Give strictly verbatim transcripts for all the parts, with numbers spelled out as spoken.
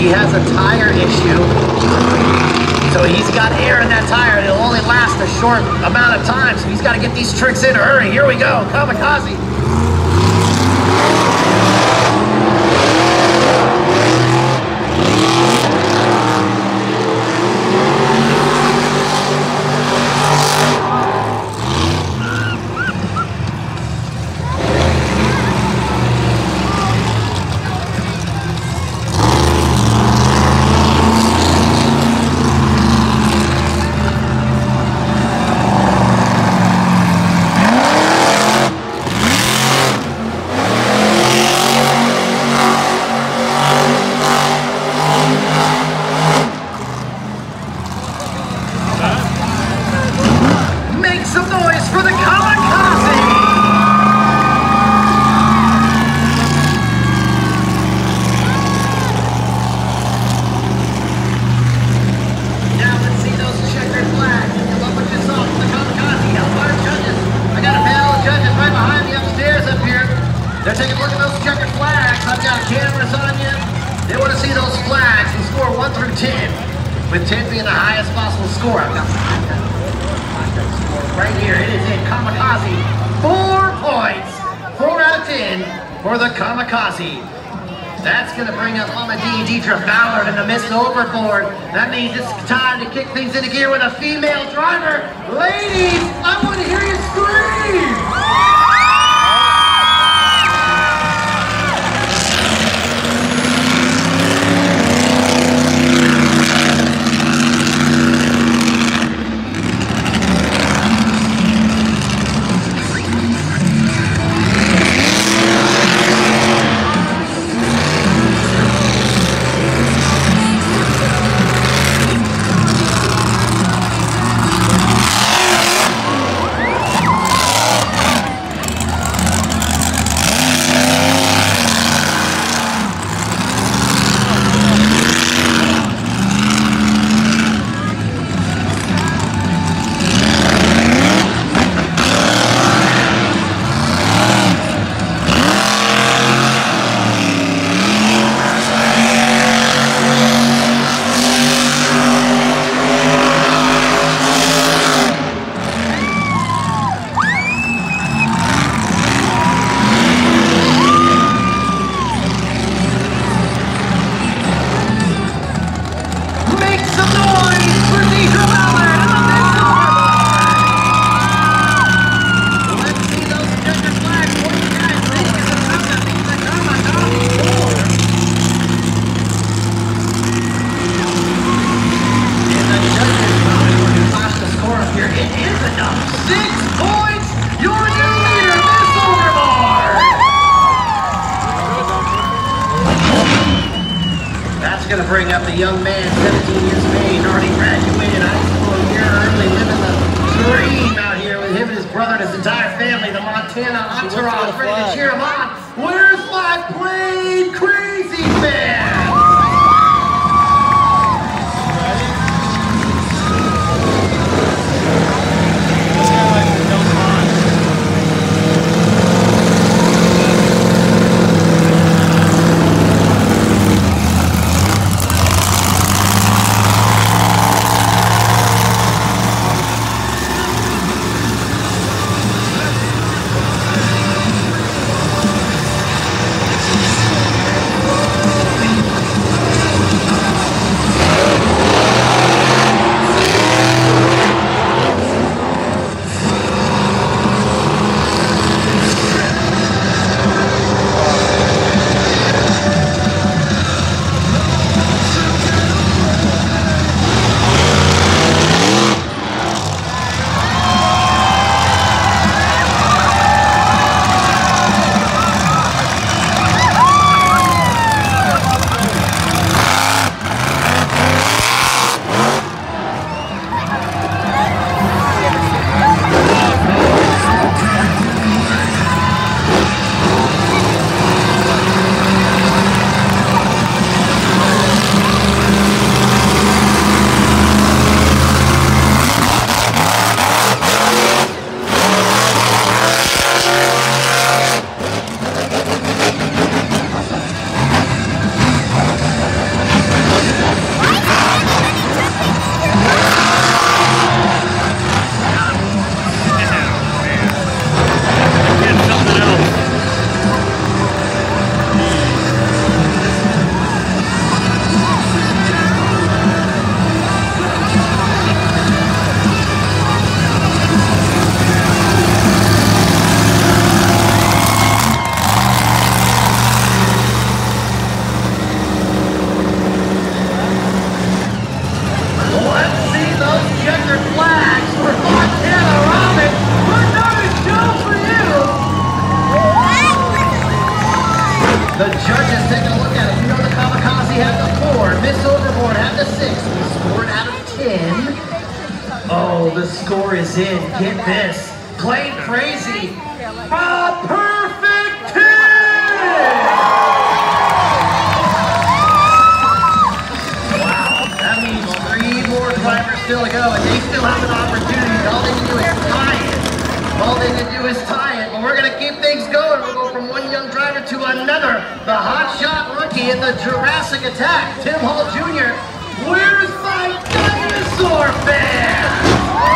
he has a tire issue. So he's got air in that tire, and it'll only last a short amount of time. So he's got to get these tricks in a hurry. Here we go, Kamikaze. They're taking a look at those checkered flags. I've got cameras on you. They want to see those flags and score one through ten, with ten being the highest possible score. I've got right here. It is in Kamikaze. Four points. Four out of ten for the Kamikaze. That's going to bring up Mama D, Deidre Ballard, and the Miss Overboard. That means it's time to kick things into gear with a female driver. Ladies, I want to hear you scream. Going to bring up the young man, seventeen years of age, already graduated high school a year early, living the dream out here with him and his brother and his entire family, the Montana entourage, ready to cheer him on. Where's my plane crazy man? flags for Montana Robin. Another show for you. The judges taking a look at it. You know the Kamikaze had the four. Miss Overboard had the six. We scored out of ten. Oh, the score is in. Get this. Plain Crazy. A perfect ten! Wow. That means three more drivers still to go, and they still have an opportunity. All they can do is tie it. All they can do is tie it. But we're going to keep things going. We'll go from one young driver to another. The hotshot rookie in the Jurassic Attack, Tim Hall Junior Where's my dinosaur fan?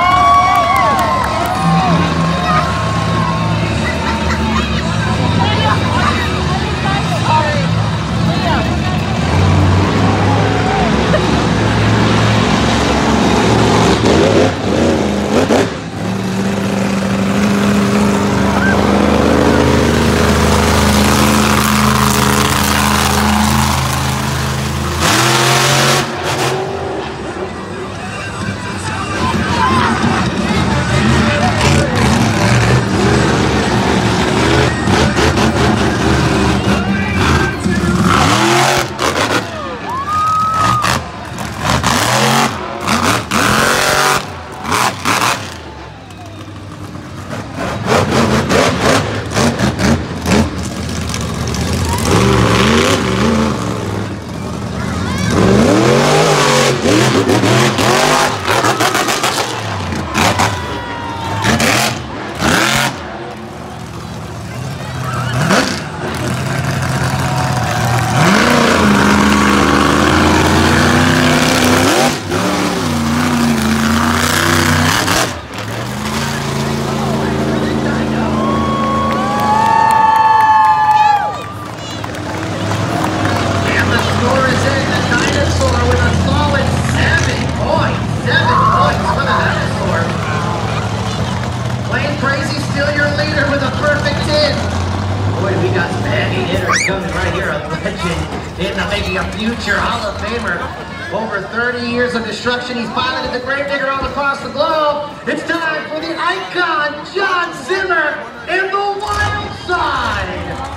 Future Hall of Famer. Over thirty years of destruction, he's piloted the Gravedigger all across the globe. It's time for the icon, John Zimmer, in the Wild Side.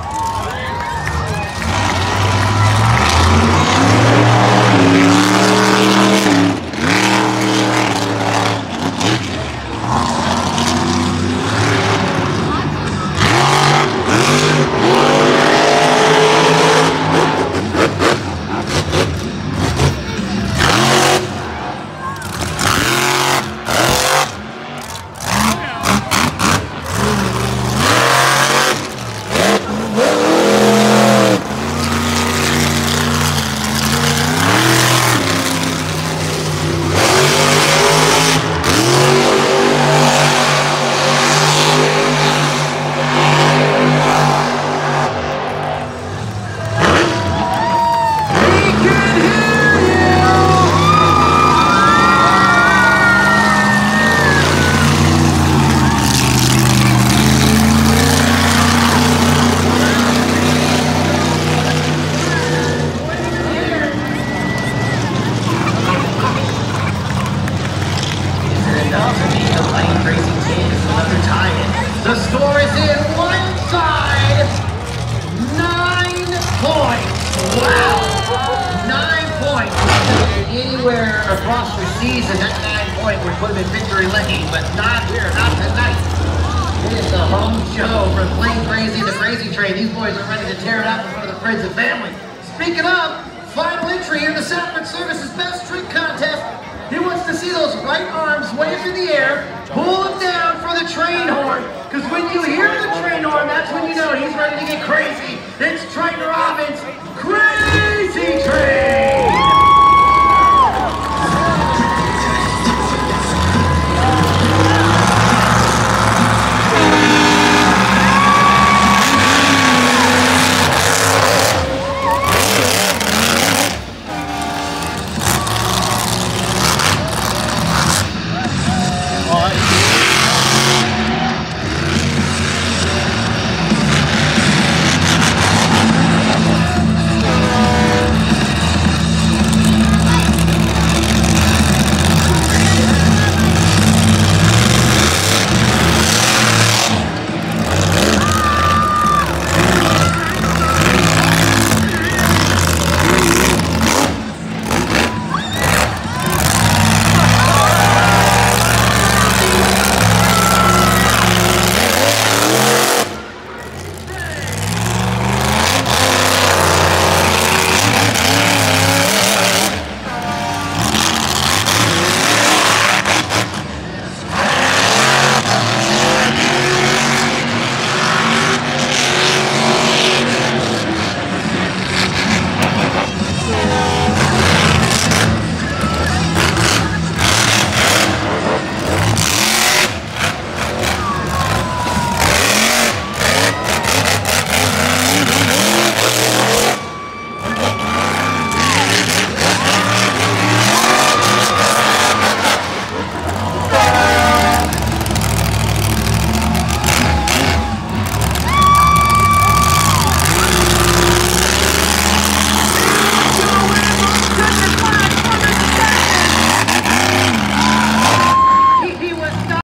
The score is in one side, nine points. Wow, nine points. Anywhere across the season, that nine point would put him in victory lane, but not here, not tonight. It is the home show for Plain Crazy, the Crazy Train. These boys are ready to tear it up in front of the friends and family. Speaking of, final entry in the Sanford Service's Best Trick Contest. He wants to see those right arms wave in the air, pull them down for the train horn. Because when you hear the train horn, that's when you know he's ready to get crazy. It's Triton Robbins' Crazy Train!